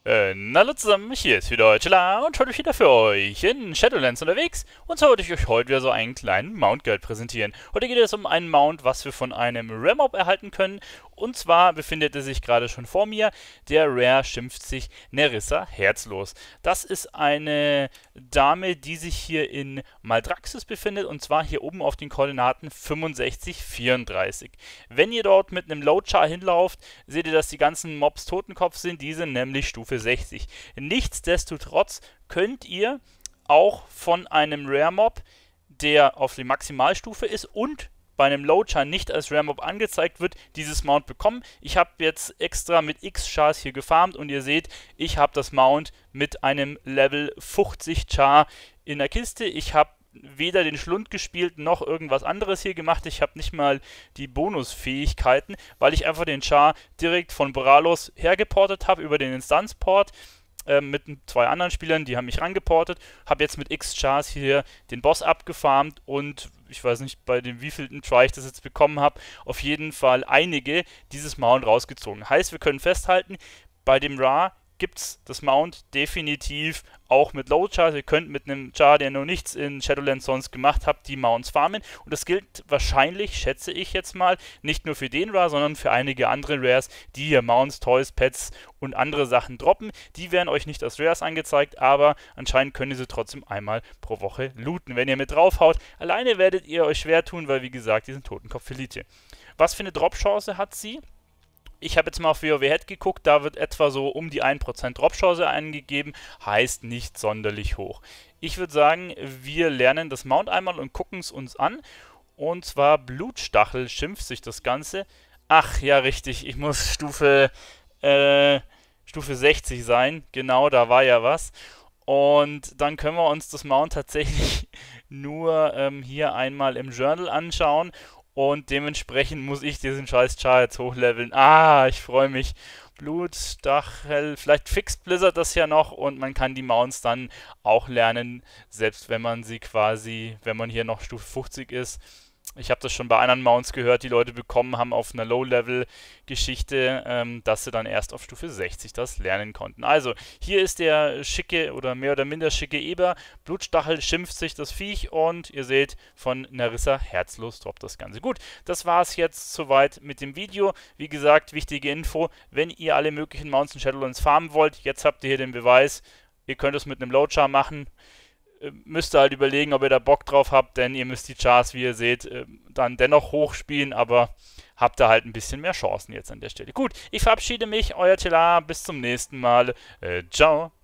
Na hallo zusammen, hier ist wieder Chilla und heute bin ich wieder für euch in Shadowlands unterwegs und zwar wollte ich euch heute wieder so einen kleinen Mount Guide präsentieren. Heute geht es um einen Mount, was wir von einem Rare-Mob erhalten können und zwar befindet er sich gerade schon vor mir. Der Rare schimpft sich Nerissa Herzlos. Das ist eine Dame, die sich hier in Maldraxxus befindet und zwar hier oben auf den Koordinaten 65, 34. Wenn ihr dort mit einem Load-Char hinlauft, seht ihr, dass die ganzen Mobs Totenkopf sind, die sind nämlich Stufe 60. Nichtsdestotrotz könnt ihr auch von einem Rare-Mob, der auf die Maximalstufe ist und bei einem Load-Char nicht als Rare-Mob angezeigt wird, dieses Mount bekommen. Ich habe jetzt extra mit X-Chars hier gefarmt und ihr seht, ich habe das Mount mit einem Level 50 Char in der Kiste. Ich habe weder den Schlund gespielt noch irgendwas anderes hier gemacht. Ich habe nicht mal die Bonusfähigkeiten, weil ich einfach den Char direkt von Boralos hergeportet habe über den Instanzport mit zwei anderen Spielern, die haben mich rangeportet, habe jetzt mit X-Chars hier den Boss abgefarmt und ich weiß nicht, bei dem wievielten Try ich das jetzt bekommen habe, auf jeden Fall einige dieses Mount rausgezogen. Heißt, wir können festhalten, bei dem Ra gibt es das Mount definitiv auch mit Low Char. Ihr könnt mit einem Char, der noch nichts in Shadowlands sonst gemacht habt, die Mounts farmen. Und das gilt wahrscheinlich, schätze ich jetzt mal, nicht nur für den Rar, sondern für einige andere Rares, die hier Mounts, Toys, Pets und andere Sachen droppen. Die werden euch nicht als Rares angezeigt, aber anscheinend könnt ihr sie trotzdem einmal pro Woche looten, wenn ihr mit draufhaut. Alleine werdet ihr euch schwer tun, weil wie gesagt, die sind Totenkopf-Elite. Was für eine Drop-Chance hat sie? Ich habe jetzt mal auf WoW geguckt, da wird etwa so um die 1% Dropchance angegeben, heißt nicht sonderlich hoch. Ich würde sagen, wir lernen das Mount einmal und gucken es uns an. Und zwar Blutstachel schimpft sich das Ganze. Ach ja, richtig, ich muss Stufe 60 sein. Genau, da war ja was. Und dann können wir uns das Mount tatsächlich nur hier einmal im Journal anschauen. Und dementsprechend muss ich diesen scheiß Char jetzt hochleveln. Ah, ich freue mich. Blutstachel, vielleicht fixt Blizzard das ja noch und man kann die Mounts dann auch lernen, selbst wenn man sie quasi, wenn man hier noch Stufe 50 ist. Ich habe das schon bei anderen Mounts gehört, die Leute bekommen haben auf einer Low-Level-Geschichte, dass sie dann erst auf Stufe 60 das lernen konnten. Also, hier ist der schicke oder mehr oder minder schicke Eber. Blutstachel schimpft sich das Viech und ihr seht, von Nerissa herzlos droppt das Ganze. Gut, das war es jetzt soweit mit dem Video. Wie gesagt, wichtige Info, wenn ihr alle möglichen Mounts in Shadowlands farmen wollt, jetzt habt ihr hier den Beweis, ihr könnt es mit einem Load-Char machen. Müsst ihr halt überlegen, ob ihr da Bock drauf habt, denn ihr müsst die Chars, wie ihr seht, dann dennoch hochspielen, aber habt da halt ein bisschen mehr Chancen jetzt an der Stelle. Gut, ich verabschiede mich, euer Telar, bis zum nächsten Mal. Ciao.